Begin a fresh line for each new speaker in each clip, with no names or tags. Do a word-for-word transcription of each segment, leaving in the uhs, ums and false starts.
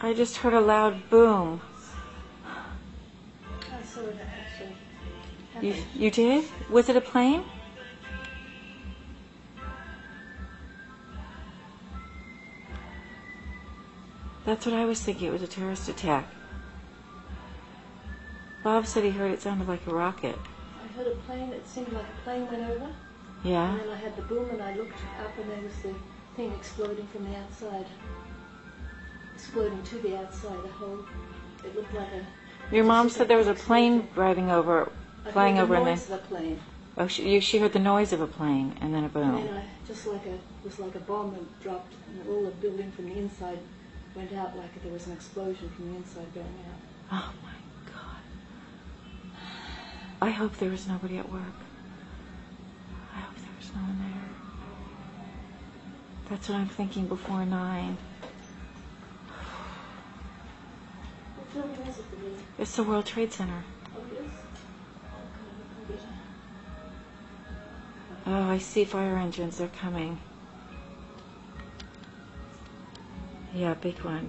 I just heard a loud boom.
I saw it actually.
You, you did? Was it a plane? That's what I was thinking. It was a terrorist attack. Bob said he heard it sounded like a rocket.
I heard a plane. It seemed like a plane went over.
Yeah?
And then I had the boom and I looked up and there was the thing exploding from the outside. Exploding to the outside. The whole, it looked like a...
Your mom said there was a plane driving over, flying over, and then...
I heard the noise of a plane.
Oh, she, you, she heard the noise of a plane, and then a boom.
And then I, just like a, it was like a bomb that dropped, and all the building from the inside went out like there was an explosion from the inside going out.
Oh my God. I hope there was nobody at work. I hope there was no one there. That's what I'm thinking before nine.
What building is it, the building?
It's the World Trade Center.
Oh, it is? Okay,
Oh, I see fire engines. They're coming. Yeah, big one.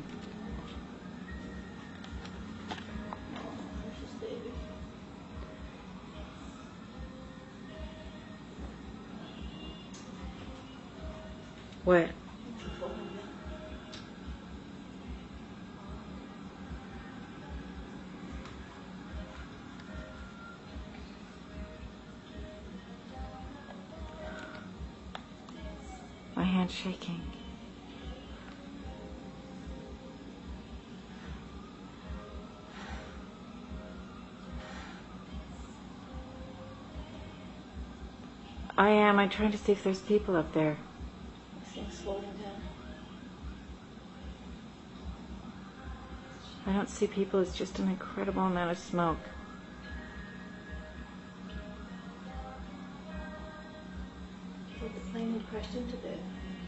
What? My hand's shaking. I am. I'm trying to see if there's people up there.
this thing's slowing down.
I don't see people. It's just an incredible amount of smoke.
But the plane had crashed into there.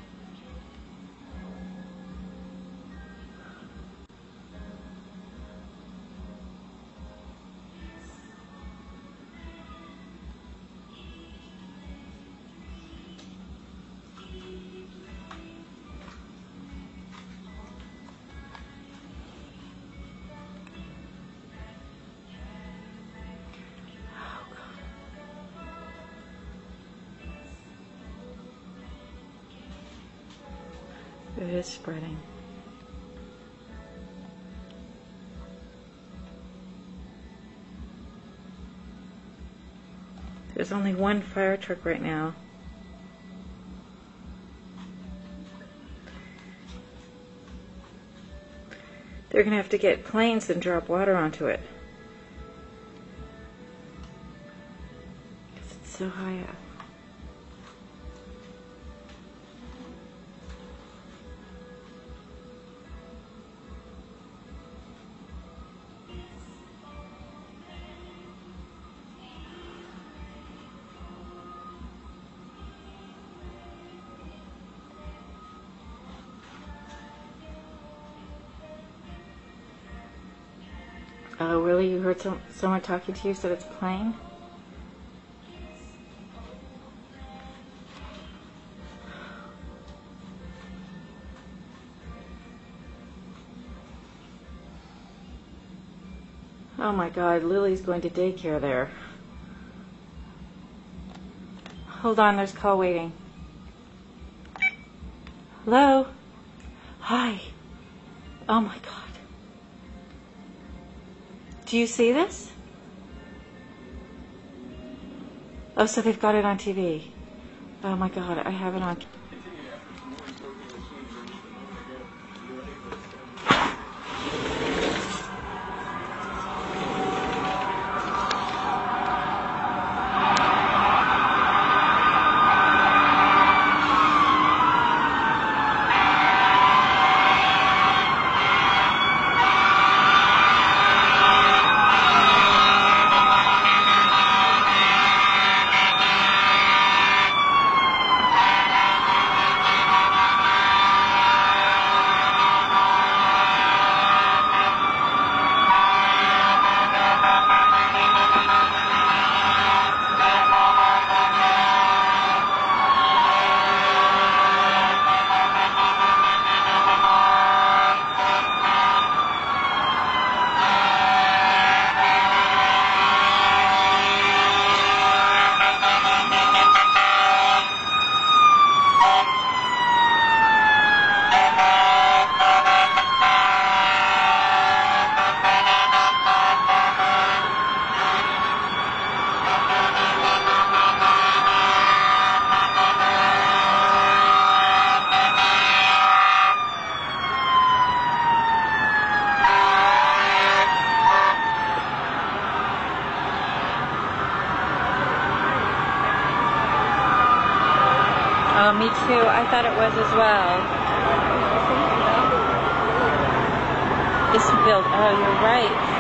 It is spreading. There's only one fire truck right now. They're going to have to get planes and drop water onto it. Because it's so high up. Oh, really? You heard some, someone talking to you, said it's a plane? Oh my God, Lily's going to daycare there. Hold on, there's a call waiting. Hello? Hi. Oh my God. Do you see this? Oh, so they've got it on T V. Oh my God, I have it on.
know, me too. I thought it was as well. This build, oh, you're right.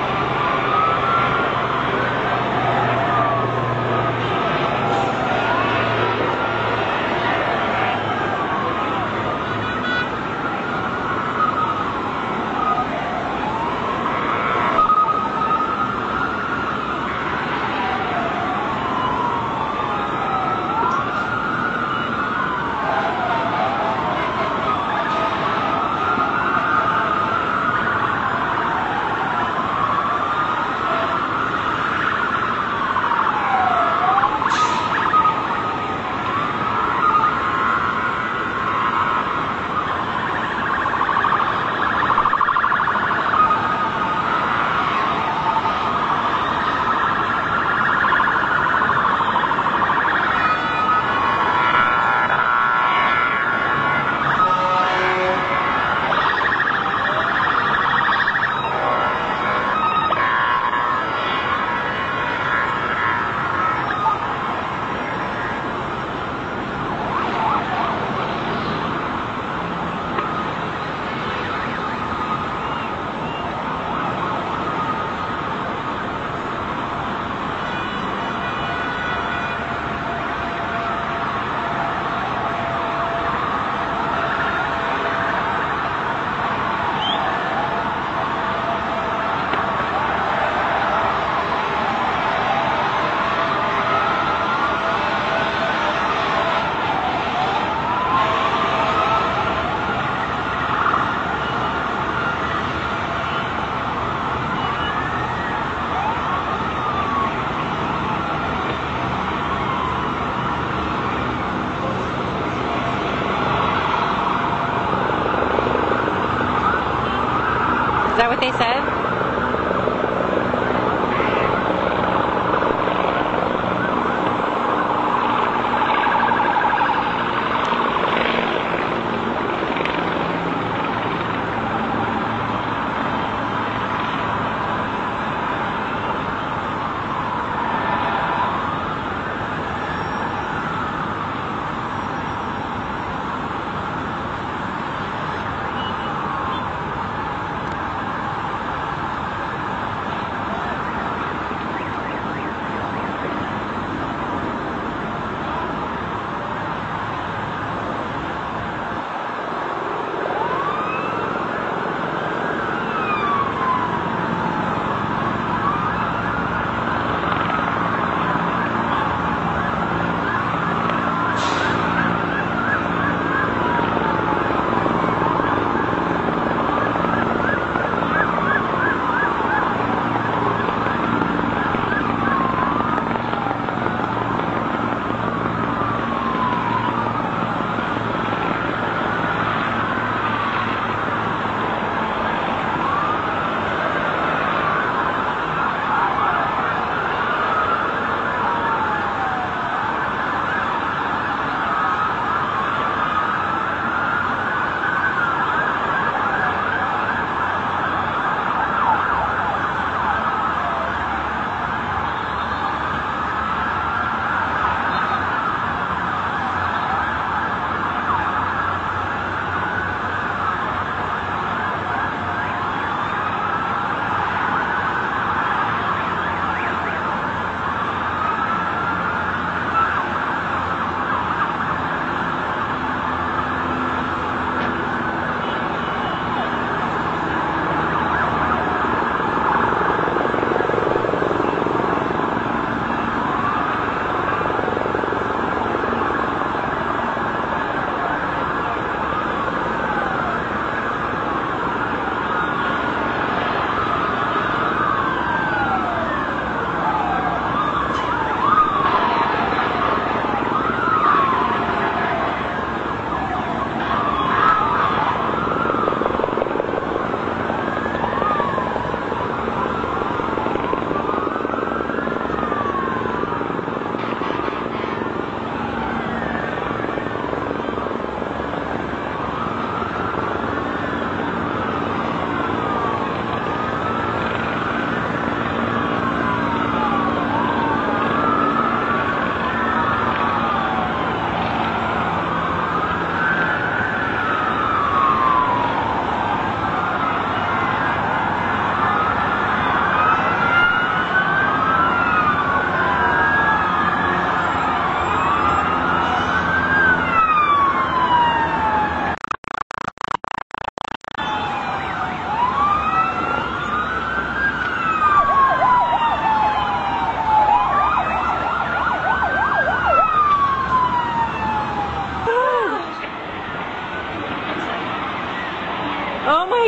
Is that what they said?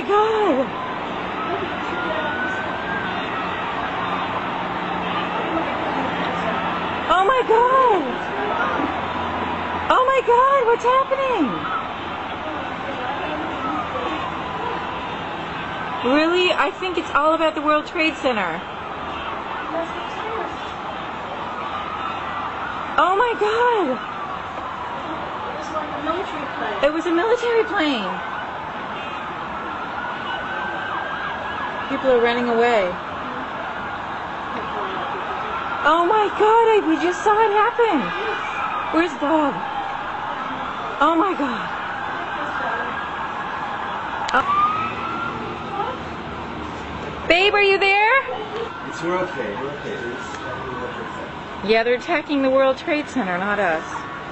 God! Oh my God! Oh my God, what's happening? Really? I think it's all about the World Trade Center. Oh my God!
It was like a military plane.
It was a military plane. People are running away. Oh my God, I, we just saw it happen. Where's Bob? Oh my God. Oh. Babe, are you there?
It's, we're okay, we're okay. It's, uh,
Yeah, they're attacking the World Trade Center, not us.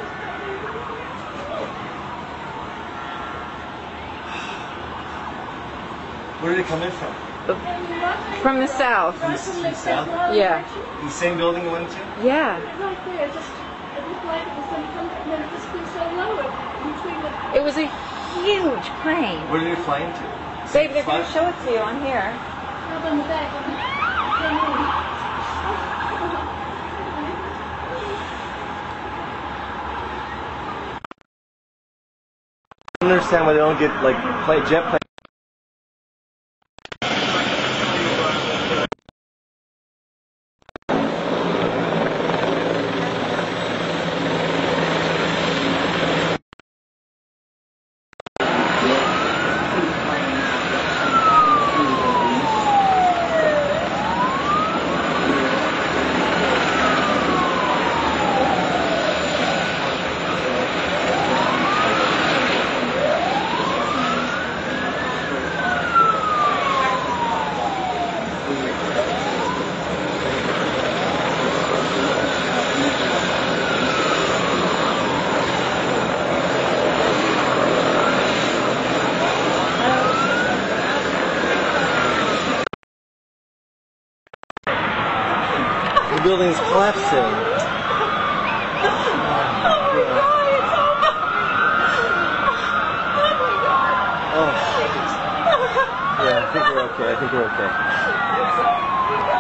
where did it come in from?
From the south.
From the, from the south?
Yeah.
The same building you went into?
Yeah.
Right there, just, it looked like it was going to come, and then it just flew so low between the...
It was a huge plane.
Where did it fly into?
Babe, they're going
Fly-
to show it to you on here.
Up on the back. On the,
I don't understand why they don't get like play, jet planes. The building is collapsing. Oh. Yeah, I think we're okay. I think we're okay.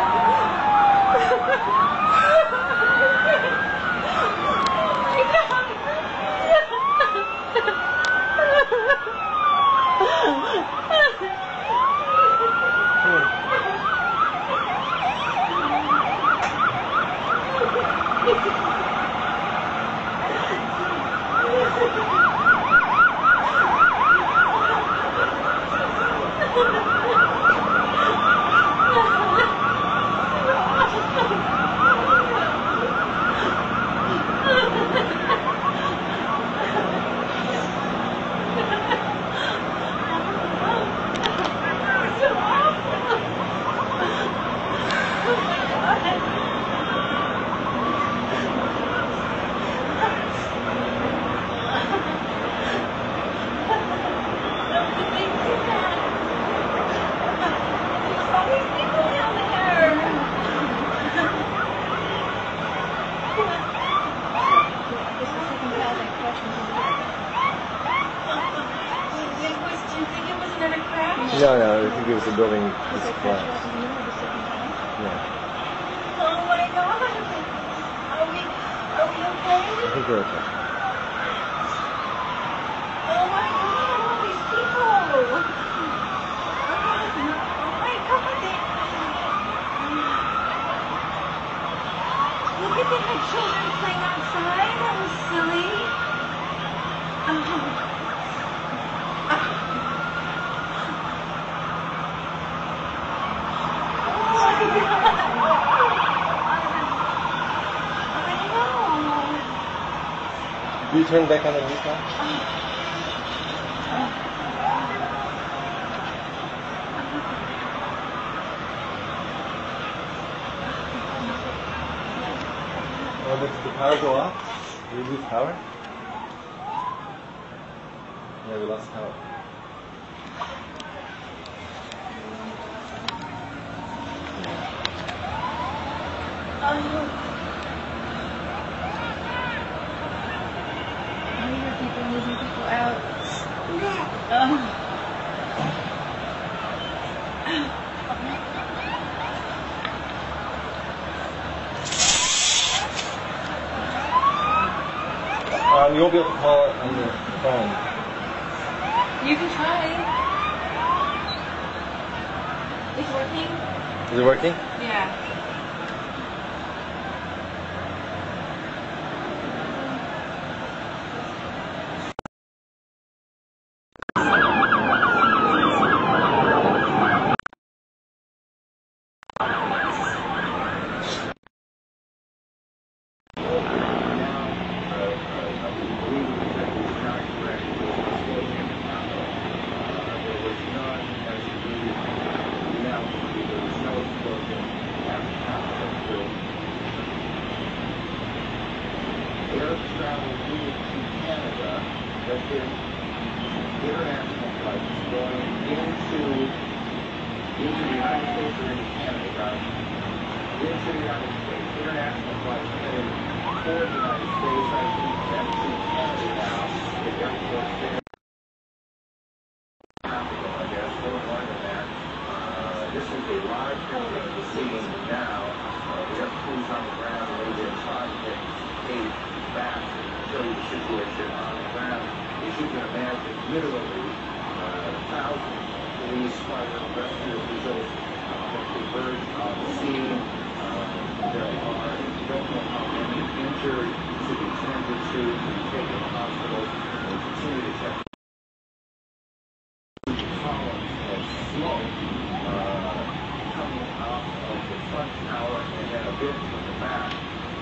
No, no, I think it was the building just collapsed. Yeah.
Oh my God! Are we, are we okay?
I think we're okay.
Oh my God, all these people! Oh my God, they... Look at them, the children playing outside. That was silly. Oh.
Do you turn back on the heat now? Oh, did the power go off? Did we lose power? Yeah, we lost power.
Oh. People moving people out. Oh.
we won't be able to call it on the phone.
You can try. It's working?
Is it working?
Yeah.
Air travel to Canada, that is international flights going into, into the United States or into Canada, right? Into the United States, international flights headed for the United States, I think that to Canada now, the airport there. I guess, a little more than that. Uh, this is a live picture of the scene now. Uh, the air crews on the ground, laid in Project eight. Back to show you the situation on the ground. As you can imagine, literally uh, thousands of police, fire, rescue officials uh, have converged on the scene. Uh, there are, don't know how many injured to be tended to, to be taken to hospitals, and continue to check columns of smoke uh, coming off of the front tower and then a bit from the back.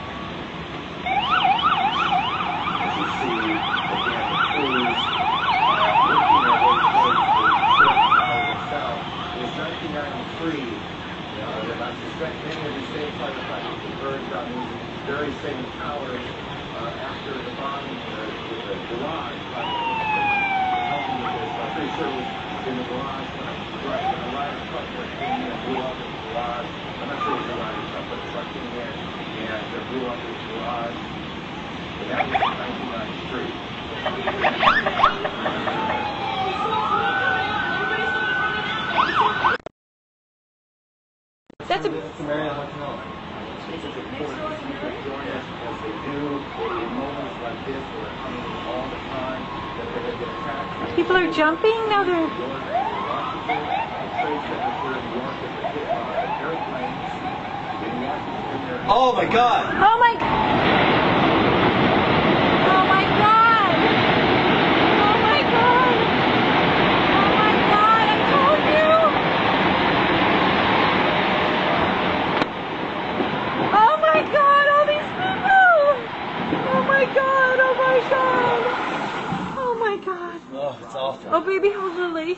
You see, again, the crews uh, working their way towards the ship tower itself. It was nineteen ninety-three, you know, and I suspect many of these same firefighters converged on these very same towers uh, after the bombing uh, with the garage fire. Helping with this, I'm pretty sure it was in the garage when, right, when the ladder truck came in and blew up in the garage. I'm not sure it was the ladder truck, but the truck came in and uh, blew up in the garage. And that was in nineteen ninety-three.
That's a...
It's a Marriott Hotel.
It's important that people join us as they do in moments like this where they're coming all the time, that they're going to get attacked.
People are jumping? No, they're...
New York and Washington, the trade center here in New York that were hit by airplanes. In Washington, they're...
Oh my God!
Oh my... Oh my God! Oh my God! Oh my God! I told you! Oh my God! All these people! Oh my God! Oh my God! Oh my God!
Oh, it's awful.
Oh baby, hold Lily.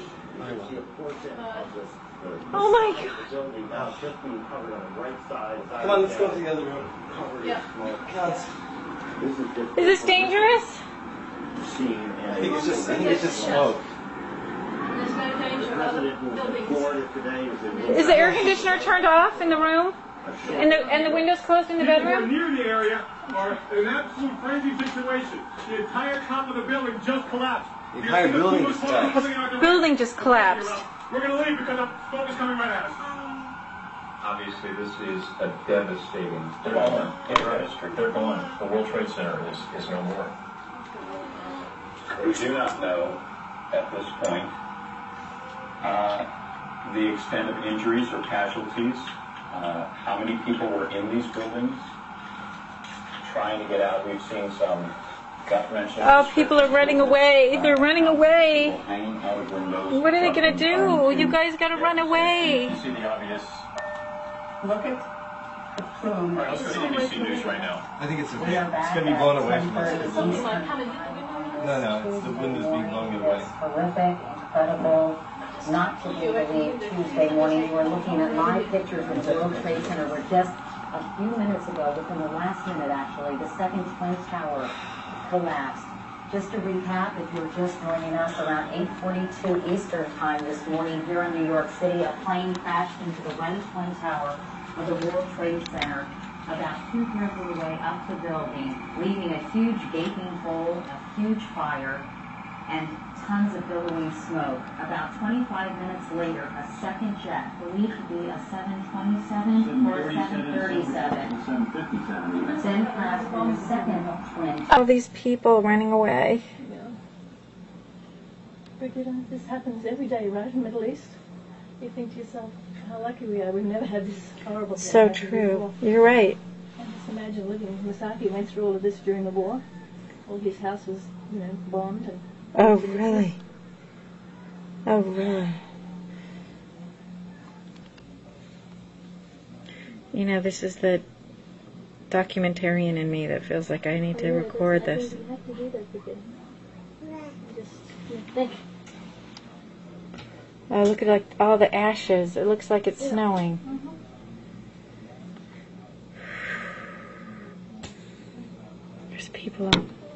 Oh my God!
Building now just being covered on the right side.
Come on, let's go to the other room.
Covered
Yeah.
in smoke.
God,
This is just
Is this dangerous?
scene, and
I think it's just, I think it's just smoke.
There's no
the
danger of
president who was in
buildings.
Florida today was in
Is the air conditioner turned off in the room? And the and the windows closed in the
People who are
bedroom?
near the area are in an absolute frenzy situation. The entire top of the building just collapsed.
The
You
entire
see the
building
smoke
just
coming
collapsed.
in our direction.
Building just collapsed.
We're going to leave because the smoke is coming right at us.
Obviously, this is a devastating development in our district. They're gone. The World Trade Center is, is no more.
We do not know at this point uh, the extent of injuries or casualties, uh, how many people were in these buildings trying to get out. We've seen some gut-wrenching.
Oh, people are running away. They're running away.
People hanging out of windows.
What are they gonna do? You guys gotta run away.
You see the obvious.
Look at the plume.
All right, let's go to A B C News right now.
I think it's, a,
We are
it's
back
going to be
at
blown away from us.
ten thirty
Something like
Eastern.
kind of hit the window.
No, no, it's the wind is being blown away.
Horrific, incredible, not to be believed. Tuesday morning, you were looking at live pictures of the World Trade Center where just a few minutes ago, within the last minute actually, the second Twin Tower collapsed. Just to recap, if you're just joining us, around eight forty-two Eastern Time this morning here in New York City, a plane crashed into the right Twin Tower of the World Trade Center about two-thirds of the way up the building, leaving a huge gaping hole, a huge fire. and tons of billowing smoke. About twenty-five minutes later, a second jet, believed to be a seven twenty-seven or a seven thirty-seven, then crashed in a second twin.
All these people running away.
Yeah. Brigitte, this happens every day, right, in the Middle East? You think to yourself, how lucky we are. We've never had this horrible thing
So
happen
true.
before.
You're right.
And just imagine living. Masaki went through all of this during the war. All his house was, you know, bombed. And
Oh, really? Oh, really? You know, this is the documentarian in me that feels like I need to
Oh, yeah,
record
that's- I
this.
think you have to do that, Brigitte. Just you know, think.
Oh, look at like all the ashes. It looks like it's
Yeah.
snowing.
Mhm.
There's people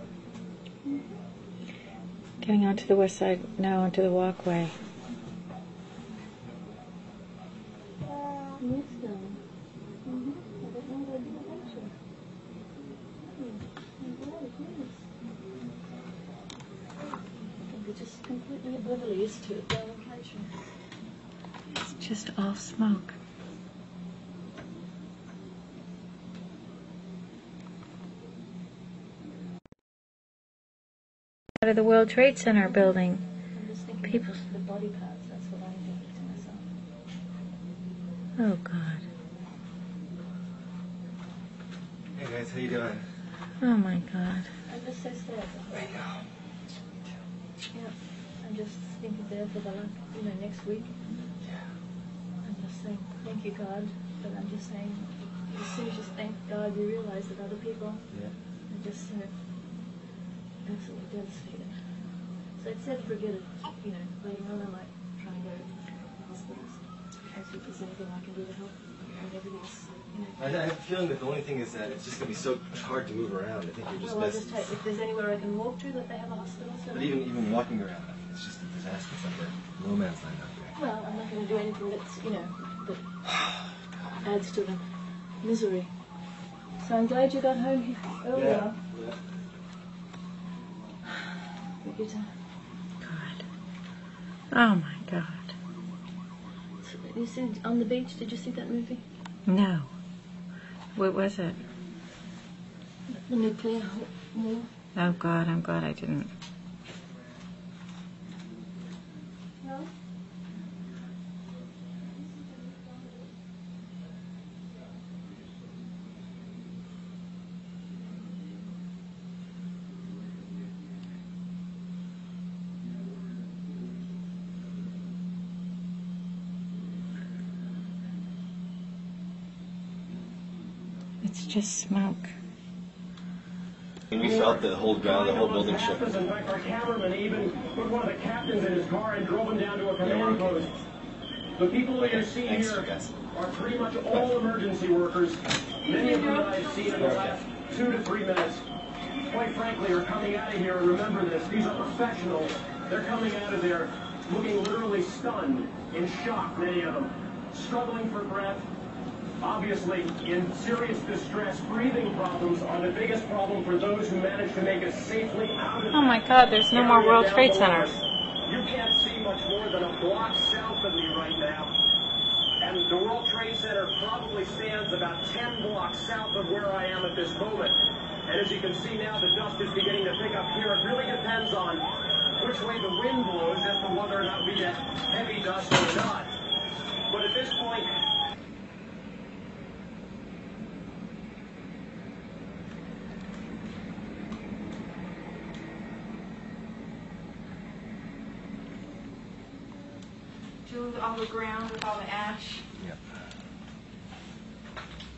getting onto the west side now, onto the walkway.
Yes, darling. Mhm. I don't know what to mention. Hmm. I'm glad it is. I think they're just completely oblivious to it, their location.
It's just all smoke. Out of the World Trade Center building.
I'm just thinking
People-
of the body parts, that's what I'm thinking to myself.
Oh, God.
Hey guys, how you doing?
Oh, my God.
I'm just so sad.
I know.
Yeah. I'm just thinking there for the, you know, next week.
Yeah.
I'm just saying, thank you, God. But I'm just saying, as soon as you thank God, you realize that other people
Yeah.
are just so absolutely devastated. So I said, forget it. You know, later on I might try and go to the hospitals and see if there's anything I can do to help. And everything's, you know.
I, I have a feeling that the only thing is that it's just going to be so hard to move around. I think you're just
Well, I'll
best.
just take, if there's anywhere I can walk to that they have a hospital. So
But even even walking around, I mean, it's just a disaster. It's like a no man's land out there.
well, I'm not going to do anything that's, you know, that adds to the misery. So I'm glad you got home earlier.
Yeah.
Brigitte.
God. Oh, my God.
You see On the Beach, did you see that movie?
No. What was it?
The nuclear war.
Oh, God, I'm glad I didn't.
No?
It's just smoke.
And we felt the whole ground, the whole building shook.
In fact, our cameraman even put one of the captains in his car and drove him down to a command post. The people that you see
Thanks,
here
guys.
are pretty much all emergency workers. Many of them that I've seen in the last two to three minutes, quite frankly, are coming out of here. Remember this, these are professionals. They're coming out of there looking literally stunned, in shock, many of them, struggling for breath, obviously in serious distress. Breathing problems are the biggest problem for those who manage to make it safely out of
Oh, my God, there's no more World Trade Centers.
You can't see much more than a block south of me right now. And the World Trade Center probably stands about ten blocks south of where I am at this moment. And as you can see now, the dust is beginning to pick up here. It really depends on which way the wind blows as to whether or not we get heavy dust or not. But at this point,
To all the ground with all the ash.
Yep.